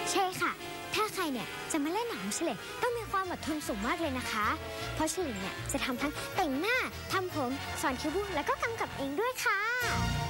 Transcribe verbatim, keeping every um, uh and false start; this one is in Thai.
ใช่ค่ะถ้าใครเนี่ยจะมาเล่นหนังเฉลยต้องมีความอดทนสูงมากเลยนะคะเพราะเฉลยเนี่ยจะทำทั้งแต่งหน้าทำผมสอนคิ้วแล้วก็กำกับเองด้วยค่ะ